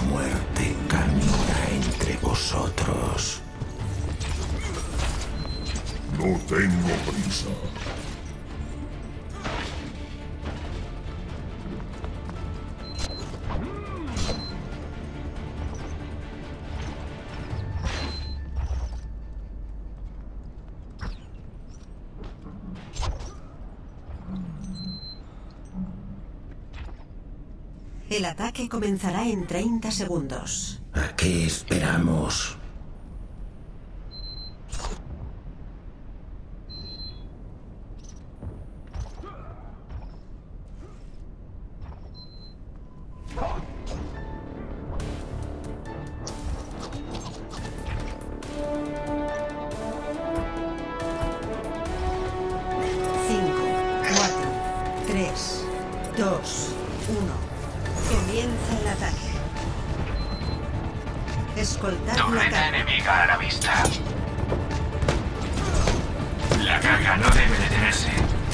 muerte camina entre vosotros. No tengo prisa. El ataque comenzará en 30 segundos. ¿A qué esperamos? Cinco, 4, 3, 2, 1. Comienza el ataque. Escoltar la Torreta carga. enemiga a la vista. La carga no debe detenerse.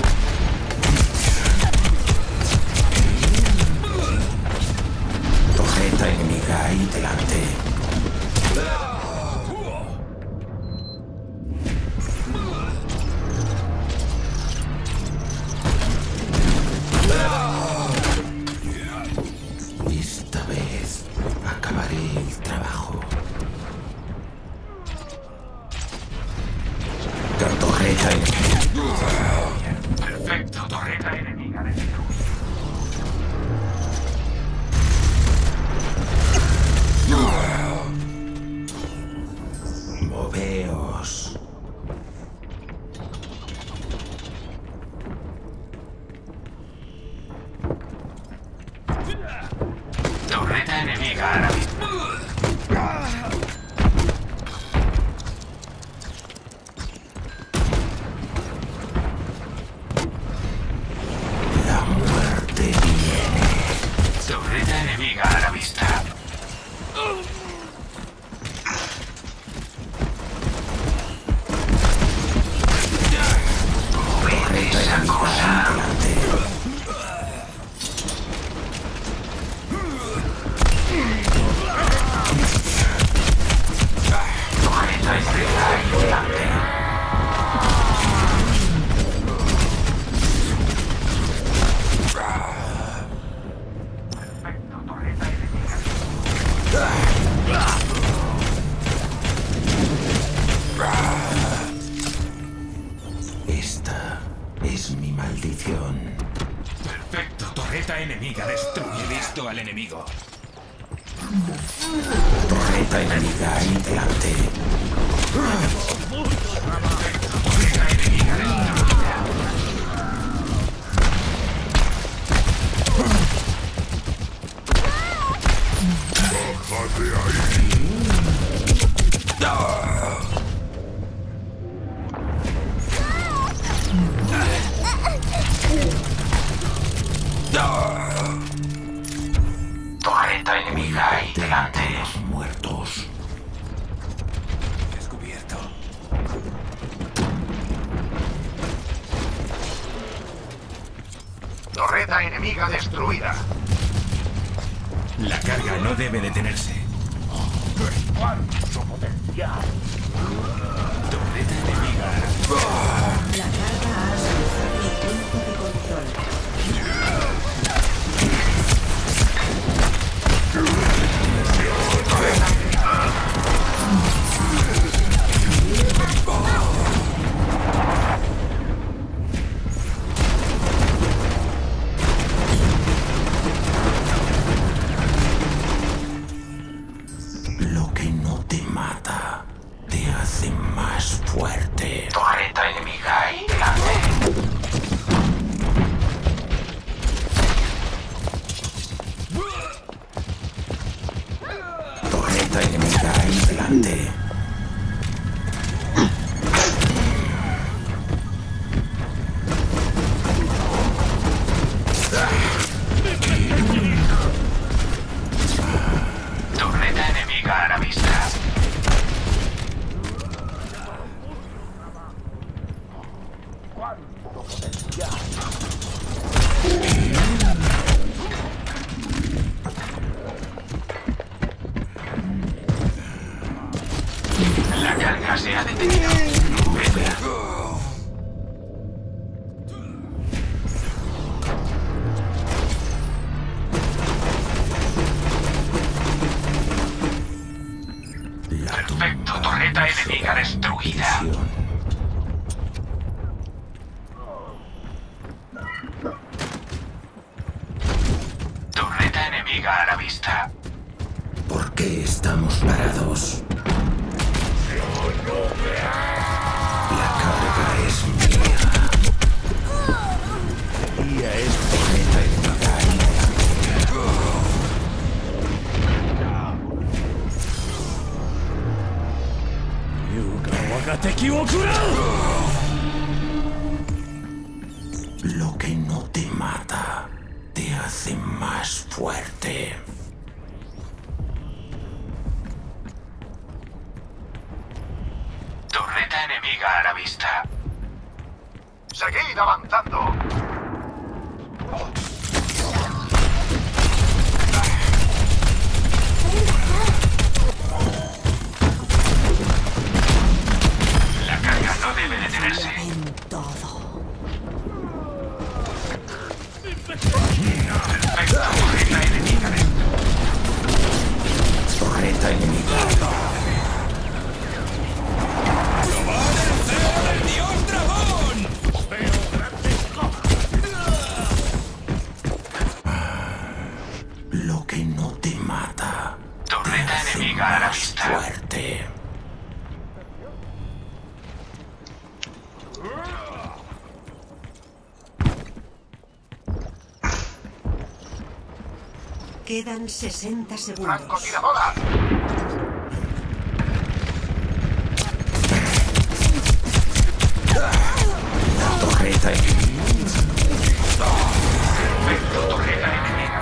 Torreta enemiga ahí delante. Esta vez acabaré el trabajo. Torreta enemiga. Perfecto, torreta enemiga destruida. Moveos. Torreta enemiga a la vista. La muerte viene. Torreta enemiga a la vista. Torreta enemiga ahí delante. Torreta enemiga ahí delante. Perfecto, torreta enemiga. Esta es mi maldición. Perfecto, torreta enemiga destruida. He visto al enemigo. Torreta enemiga ahí delante. Torreta enemiga destruida. ¡Bájate ahí! Torreta enemiga ahí delante. Los muertos. Descubierto. Torreta enemiga destruida. La carga no debe detenerse. ¡Cuánto potencial! Torreta enemiga. La carga ha alcanzado el punto de control. Lo que no te mata te hace más fuerte. Torreta enemiga ahí delante. Torreta enemiga ahí delante. Torreta enemiga a la vista. carga se ha detenido. Vete. Perfecto, torreta enemiga destruida. Torreta enemiga a la vista. ¿Por qué estamos parados? La carga es mía. Mía es torreta enemiga. Lo que no te mata te hace más fuerte. Torreta enemiga a la vista. Seguid avanzando. La carga no debe detenerse. En todo. Perfecto, torreta enemiga destruida. Torreta enemiga. Lo que no te mata te Torreta hace enemiga a la más vista. fuerte. Quedan 60 segundos. ¡Francotiradora! La torreta enemiga. Perfecto, torreta enemiga.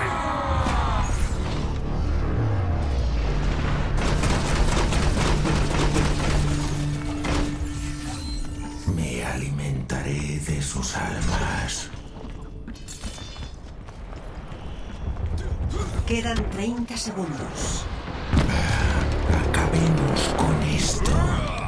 Me alimentaré de sus almas. Quedan 30 segundos. Acabemos con esto.